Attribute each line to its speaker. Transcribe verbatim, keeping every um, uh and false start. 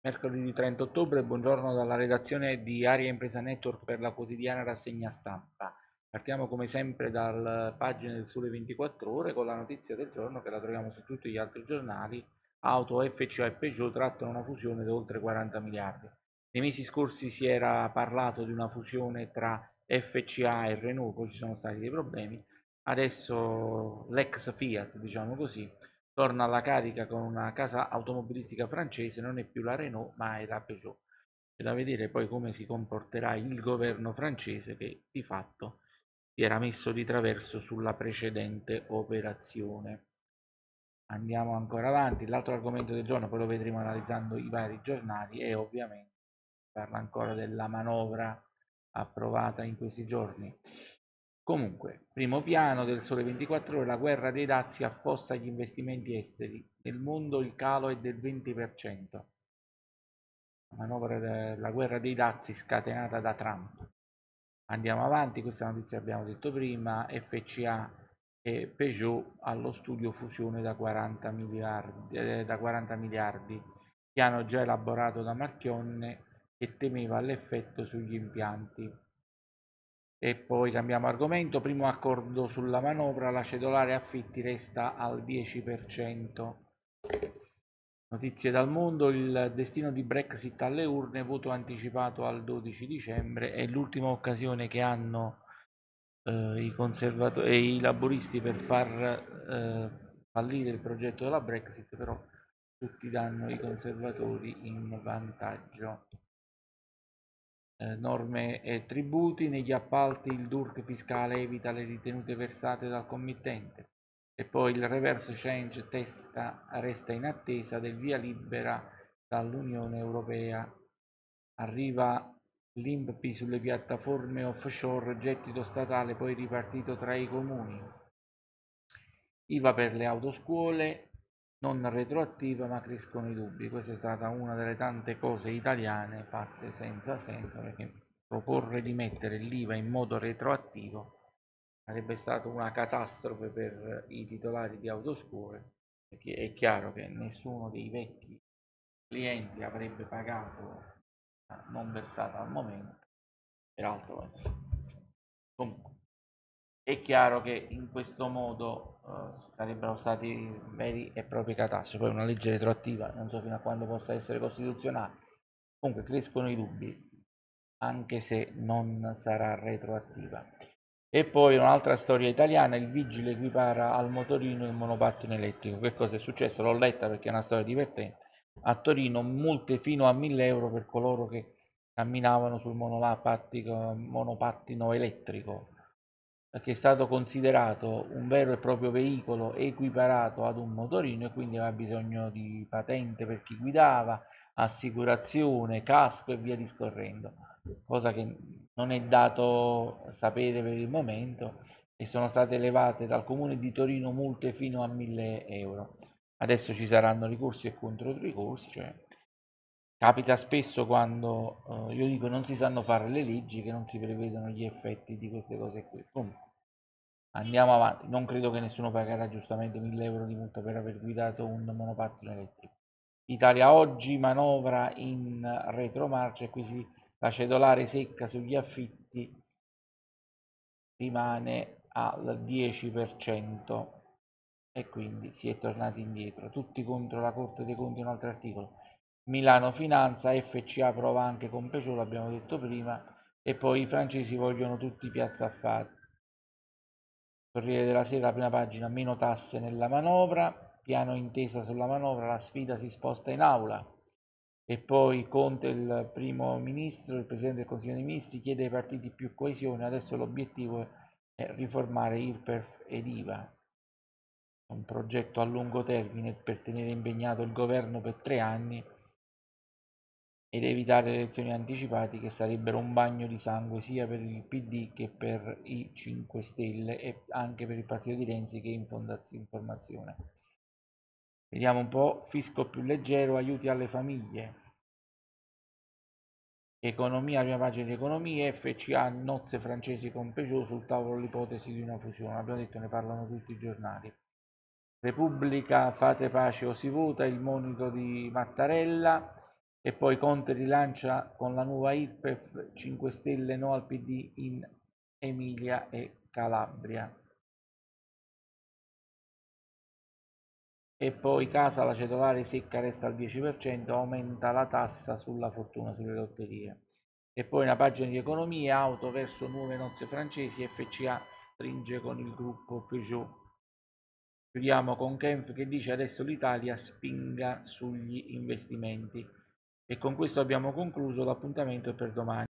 Speaker 1: Mercoledì trenta ottobre, buongiorno dalla redazione di Aria Impresa Network per la quotidiana rassegna stampa. Partiamo come sempre dalle pagine del Sole ventiquattro Ore con la notizia del giorno che la troviamo su tutti gli altri giornali. Auto, F C A e Peugeot trattano una fusione di oltre quaranta miliardi. Nei mesi scorsi si era parlato di una fusione tra F C A e Renault, poi ci sono stati dei problemi. Adesso l'ex Fiat, diciamo così, torna alla carica con una casa automobilistica francese, non è più la Renault ma è la Peugeot. C'è da vedere poi come si comporterà il governo francese che di fatto si era messo di traverso sulla precedente operazione. Andiamo ancora avanti, l'altro argomento del giorno, poi lo vedremo analizzando i vari giornali, e ovviamente parla ancora della manovra approvata in questi giorni. Comunque, primo piano del Sole ventiquattro Ore, la guerra dei dazi affossa gli investimenti esteri. Nel mondo il calo è del venti per cento. La manovra della guerra dei dazi scatenata da Trump. Andiamo avanti, questa notizia abbiamo detto prima, F C A e Peugeot allo studio fusione da quaranta miliardi, eh, da quaranta miliardi, piano già elaborato da Marchionne che temeva l'effetto sugli impianti. E poi cambiamo argomento, primo accordo sulla manovra, la cedolare affitti resta al dieci per cento. Notizie dal mondo, il destino di Brexit alle urne, voto anticipato al dodici dicembre, è l'ultima occasione che hanno eh, i conservatori e i laburisti per far eh, fallire il progetto della Brexit, però tutti danno i conservatori in vantaggio. Eh, norme e tributi, negli appalti il D U R C fiscale evita le ritenute versate dal committente, e poi il reverse change testa resta in attesa del via libera dall'Unione Europea. Arriva l'I N P I sulle piattaforme offshore, gettito statale poi ripartito tra i comuni. I V A per le autoscuole, non retroattiva ma crescono i dubbi. Questa è stata una delle tante cose italiane fatte senza senso, perché proporre di mettere l'I V A in modo retroattivo sarebbe stata una catastrofe per i titolari di autoscuole, perché è chiaro che nessuno dei vecchi clienti avrebbe pagato non versata al momento. Peraltro, comunque, è chiaro che in questo modo eh, sarebbero stati veri e propri catastrofi. Poi una legge retroattiva non so fino a quando possa essere costituzionale. Comunque crescono i dubbi, anche se non sarà retroattiva. E poi un'altra storia italiana, il vigile equipara al motorino il monopattino elettrico. Che cosa è successo? L'ho letta perché è una storia divertente. A Torino multe fino a mille euro per coloro che camminavano sul monopattino elettrico, che è stato considerato un vero e proprio veicolo equiparato ad un motorino e quindi aveva bisogno di patente per chi guidava, assicurazione, casco e via discorrendo, cosa che non è dato sapere per il momento, e sono state elevate dal comune di Torino multe fino a mille euro. Adesso ci saranno ricorsi e controricorsi, cioè capita spesso quando eh, io dico non si sanno fare le leggi che non si prevedono gli effetti di queste cose qui. Comunque, andiamo avanti, non credo che nessuno pagherà giustamente mille euro di multa per aver guidato un monopattino elettrico. Italia oggi manovra in retromarcia e quindi la cedolare secca sugli affitti rimane al dieci per cento e quindi si è tornati indietro. Tutti contro la Corte dei Conti, un altro articolo. Milano Finanza, F C A prova anche con Peugeot, l'abbiamo detto prima, e poi i francesi vogliono tutti Piazza Affari. Corriere della Sera, la prima pagina, meno tasse nella manovra, piano intesa sulla manovra, la sfida si sposta in aula. E poi Conte, il primo ministro, il presidente del Consiglio dei Ministri, chiede ai partiti più coesione, adesso l'obiettivo è riformare I R P E F ed I V A. Un progetto a lungo termine per tenere impegnato il governo per tre anni ed evitare le elezioni anticipate, che sarebbero un bagno di sangue sia per il P D che per i cinque Stelle e anche per il partito di Renzi, che è in formazione. Vediamo un po', fisco più leggero, aiuti alle famiglie. Economia, prima pagina di economia, F C A, nozze francesi con Peugeot, sul tavolo l'ipotesi di una fusione. Abbiamo detto, ne parlano tutti i giornali. Repubblica, fate pace o si vota, il monito di Mattarella. E poi Conte rilancia con la nuova I R P E F, cinque Stelle no al P D in Emilia e Calabria. E poi casa la cedolare secca resta al dieci per cento, aumenta la tassa sulla fortuna, sulle lotterie. E poi una pagina di economia, auto verso nuove nozze francesi, F C A stringe con il gruppo Peugeot. Chiudiamo con Kempf che dice adesso l'Italia spinga sugli investimenti. E con questo abbiamo concluso, l'appuntamento è per domani.